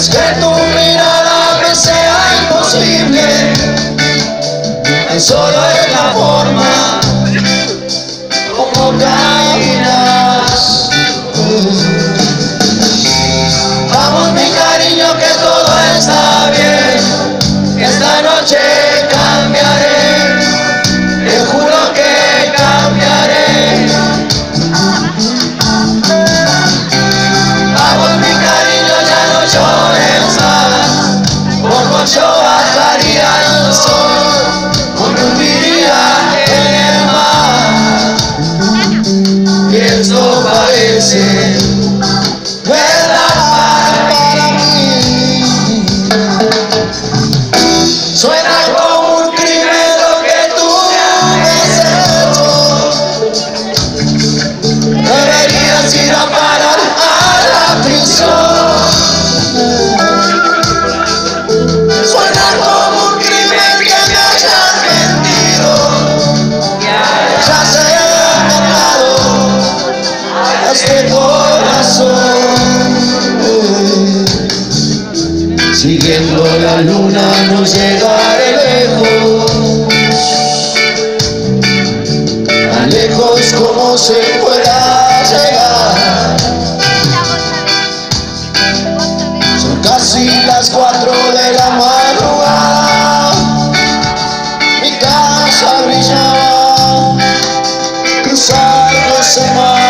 que tu mirada me sea imposible, solo es la forma como caminas. Vamos mi cariño, que todo está bien, esta noche cambiaré, te juro que cambiaré. Vamos mi cariño, ya no llores más, por mucho bajaría el sol, o me hundiría en el mar. Y esto parece verdad para mí. Suena como un crimen lo que tú me has hecho. Deberías ir a parar a la prisión. Suena como un crimen que me hayas mentido, que hayas engañado a este corazón. Siguiendo la luna no llegaré lejos, tan lejos como se pueda llegar. Son casi las 4 de la madrugada, mi casa brillaba cruzando ese mar.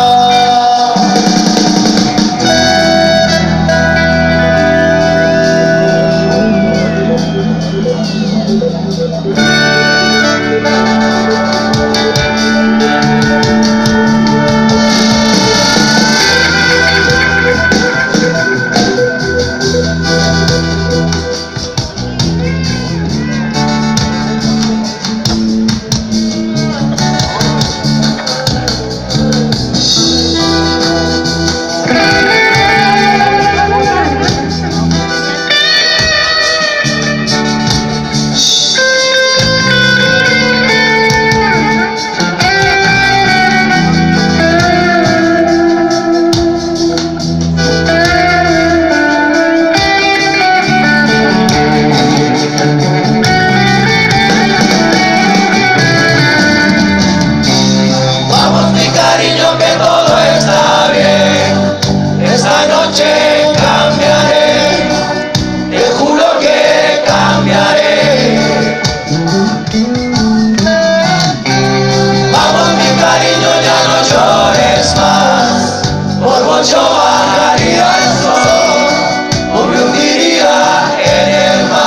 Yo bajaría el sol, o me hundiría en el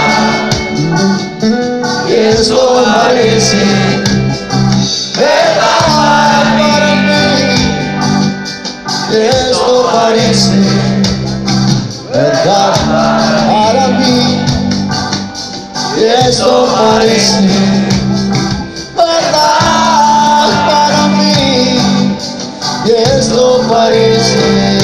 mar. Y eso parece verdad para mí. Y esto parece verdad para mí. Y esto parece verdad para mí. Y esto parece